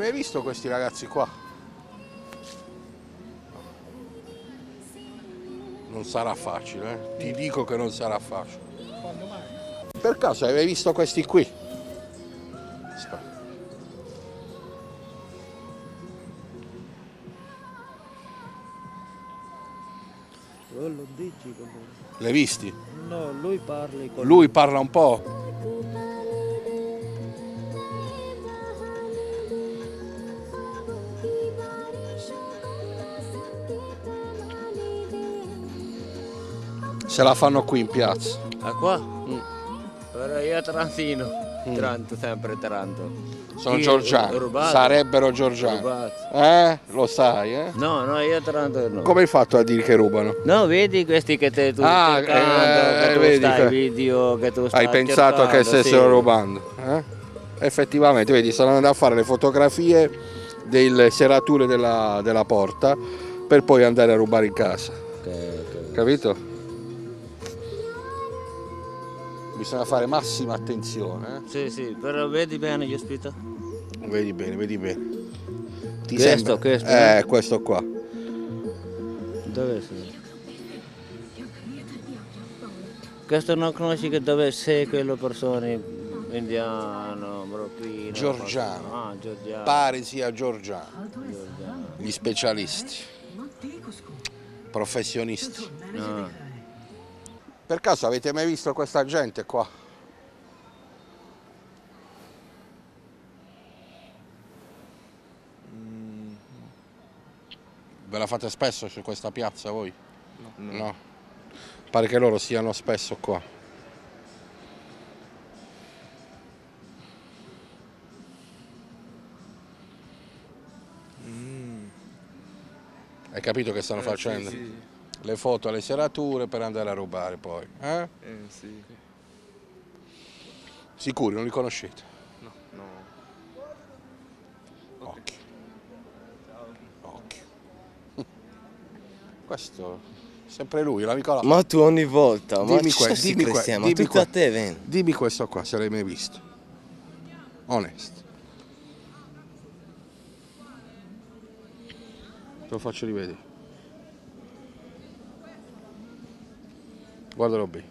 mai visto questi ragazzi qua? Non sarà facile, Ti dico che non sarà facile. Quando mai? Per caso hai mai visto questi qui? Aspetta. Lo dici con lui. L'hai visti? No, lui parli con Lui parla un po'. Se la fanno qui in piazza. Ah qua? Però io trantino, tranto, sempre tranto. Sono Chi? giorgiani. Rubato? Sarebbero giorgiani. Rubato. Lo sai, No, no, io tranto no. Come hai fatto a dire che rubano? No, vedi questi che te tu Ah, cercando, che tu vedi stai che- video, che tu stai Hai pensato che cercando, stessero sì. rubando? Effettivamente, vedi, stanno andando a fare le fotografie delle serrature della porta per poi andare a rubare in casa. Ok. Capito? Bisogna fare massima attenzione. Sì, sì, però vedi bene gli ospita? Vedi bene, vedi bene. Ti Questo, sembra? Questo qua. Dove sei? Questo non conosci che dove sei quello persone indiano, marocchino? Giorgiano. Ah, Giorgiano. Pare sia Giorgiano. Giorgiano. Gli specialisti. Professionisti. Ah. Per caso avete mai visto questa gente qua? Ve la fate spesso su questa piazza voi? No. Pare che loro siano spesso qua. Hai capito che stanno facendo? Sì. Le foto alle serrature per andare a rubare poi. Sì. Sicuri, non li conoscete? No. Occhio. Occhio. Questo, sempre lui, l'amico là. Ma tu ogni volta, ma Dimmi ci que- sti dimmi que- cristiani, ma dimmi tutto a que- te vieni. Dimmi questo qua, se l'hai mai visto. Onesto. Te lo faccio rivedere. Guardalo bene.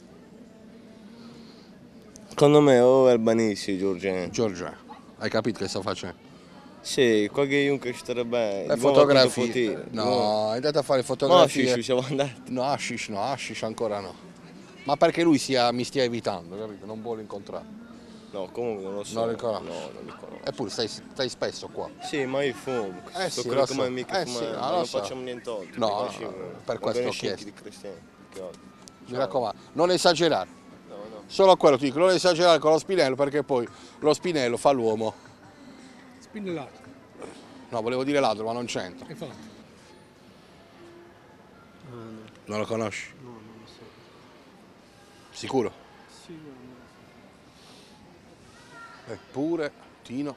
Secondo me o albanesi, Giorgiano. Giorgia, hai capito che sta facendo? Sì, qualche Juncker starà bene. Le Di nuovo con fotografie. Putin. No, è andato a fare Ma fotografie. ci siamo andati. No, Hashish ancora no. Ma perché lui mi stia evitando, capito? Non vuole incontrare. No, comunque non lo so. Non li conosci? No, non li conosco. Eppure stai spesso qua. Sì, ma io fumo. Sì, Sto lo come so. mica Sì, fumare, lo ma non so. facciamo nient'altro. No, Qua ci- per questo ho chiesto. di cristiani. Che altro. Mi raccomando, non esagerare. No. Solo quello ti dico, non esagerare con lo spinello perché poi lo spinello fa l'uomo. Spinnellato. No, volevo dire ladro, ma non c'entra. Infatti. Non lo conosci? No, non lo so. Sicuro? Sì, no. Eppure, Tino.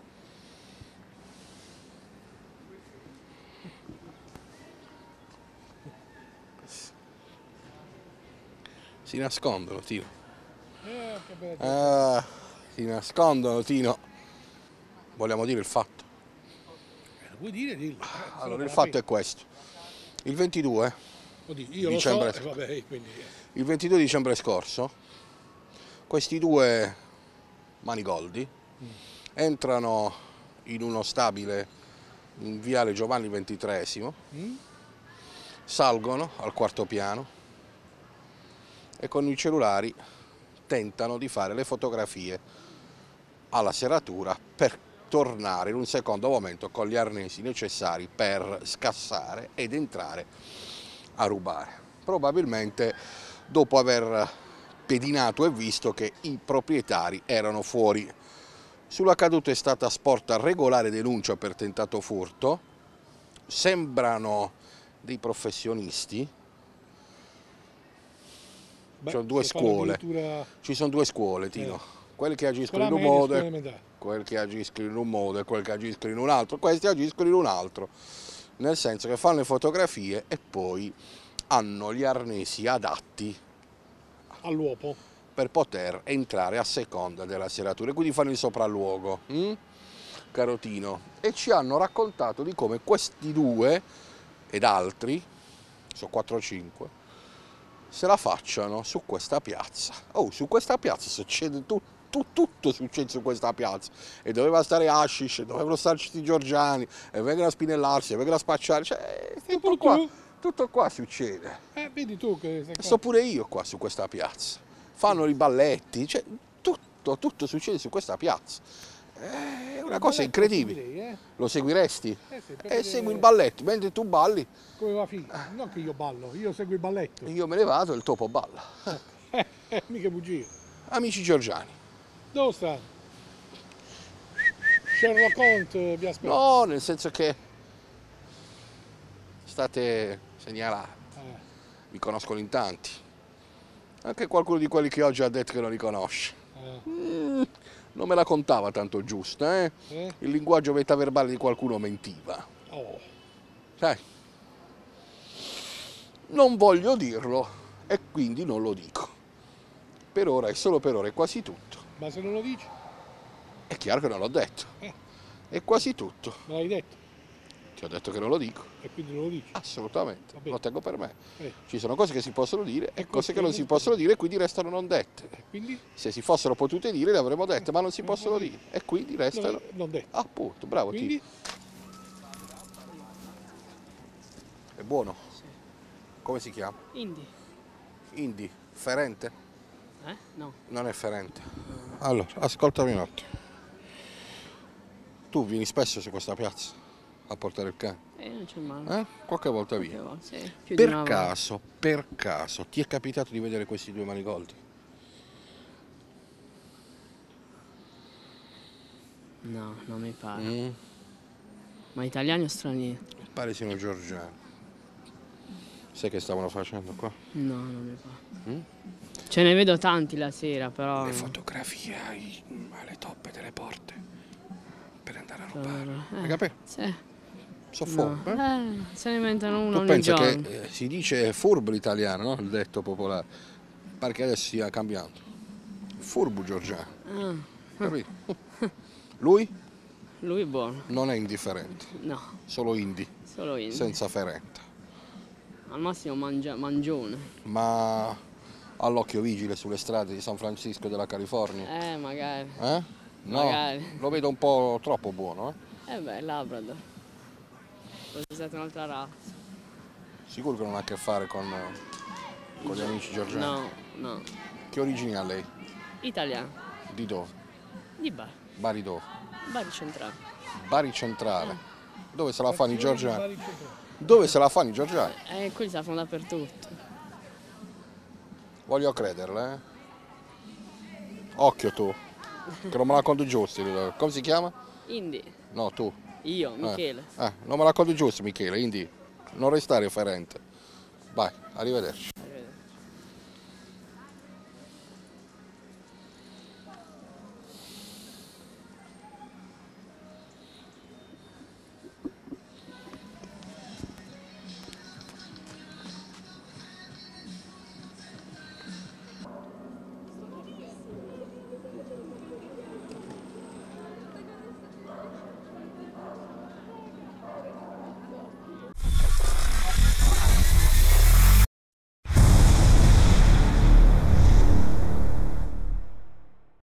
Si nascondono, Tino. Che bello. Si nascondono, Tino. Vogliamo dire il fatto. Lo vuoi dire? Dillo. Allora, il fatto è questo. Il 22, Oddio, io dicembre. lo so, vabbè, quindi... il 22 dicembre scorso, questi due manigoldi entrano in uno stabile in viale Giovanni XXIII, salgono al quarto piano e con i cellulari tentano di fare le fotografie alla serratura per tornare in un secondo momento con gli arnesi necessari per scassare ed entrare a rubare. Probabilmente dopo aver pedinato e visto che i proprietari erano fuori. Sull'accaduto è stata sporta regolare denuncia per tentato furto. Sembrano dei professionisti. Beh, Ci sono due se fanno scuole. addirittura Ci sono due scuole, Tino. Quelli che agiscono scuola in un media, modo scuola e elementare. quelli che agiscono in un modo e quelli che agiscono in un altro. Questi agiscono in un altro. Nel senso che fanno le fotografie e poi hanno gli arnesi adatti All'uopo. per poter entrare a seconda della serratura, quindi fanno il sopralluogo. Carotino, e ci hanno raccontato di come questi due ed altri, sono 4 o 5, se la facciano su questa piazza. Oh, su questa piazza succede tutto succede su questa piazza, e doveva stare Hashish, e dovevano starci sti Giorgiani, e vengono a spinellarsi, e vengono a spacciare, cioè tutto qua succede. Vedi tu che sei E qua. sto pure io qua su questa piazza, fanno i balletti, cioè tutto succede su questa piazza. È una cosa incredibile. Seguirei, Lo seguiresti? sì, per E vedere segui il balletto, mentre tu balli, come va figa. Non che io ballo, io seguo il balletto. io me ne vado e il topo balla. Mica bugie. Amici Giorgiani. Dove sta? Sherlock Holmes vi aspetta. No, nel senso che state segnalati, vi conoscono in tanti. Anche qualcuno di quelli che oggi ha detto che non li conosce. Non me la contava tanto giusta, eh? Il linguaggio metaverbale di qualcuno mentiva. Oh. Sai? Non voglio dirlo e quindi non lo dico. Per ora e solo per ora è quasi tutto. Ma se non lo dici? È chiaro che non l'ho detto. È quasi tutto. Me l'hai detto Ti ho detto che non lo dico. e quindi non lo dici. Assolutamente, Va bene. lo tengo per me. Eh. Ci sono cose che si possono dire e E cose che non si possono dire e quindi restano non dette. Quindi? Se si fossero potute dire le avremmo dette, ma non si possono dire e quindi restano. Non detto. Appunto, bravo Quindi? Tito. È buono? Come si chiama? Indi. Indi, ferente? No. Non è ferente. Allora, ascoltami un attimo. Tu vieni spesso su questa piazza a portare il cane? Non c'è male. Qualche volta via. Sì, più di una Per caso, ti è capitato di vedere questi due manigoldi? No, non mi pare. Ma italiani o stranieri? Pare siano giorgiani. Sai che stavano facendo qua? No, non mi pare. Ce ne vedo tanti la sera, però. Le fotografie alle toppe delle porte per andare a rubare. Hai capito? Sì. Sono No. furbi. Se ne inventano uno Tu ogni pensa giorno. che si dice furbo l'italiano, no? Il detto popolare. Pare che adesso stia cambiando. Furbo giorgiano. Capito? Lui Lui è buono. non è indifferente, No, solo indi, solo io. senza ferente. Al massimo mangione. Ma all'occhio vigile sulle strade di San Francisco della California. Magari. No, Magari. lo vedo un po' troppo buono, Labrador. Fosse stata un'altra razza. Sicuro che non ha a che fare con gli amici giorgiani. No. Che origini ha lei? Italiano. Di dove? Di Bari. Bari dove? Bari centrale. Bari centrale. Dove se la fanno i giorgiani? Bari centrale. Dove se la fanno i giorgiani? Quelli si fanno dappertutto. Voglio crederle, Occhio tu, che non me la conto giusto. Come si chiama? Indi. No, tu. Io, Michele. Non me la conto giusto, Michele, quindi non restare ferente. Vai, arrivederci.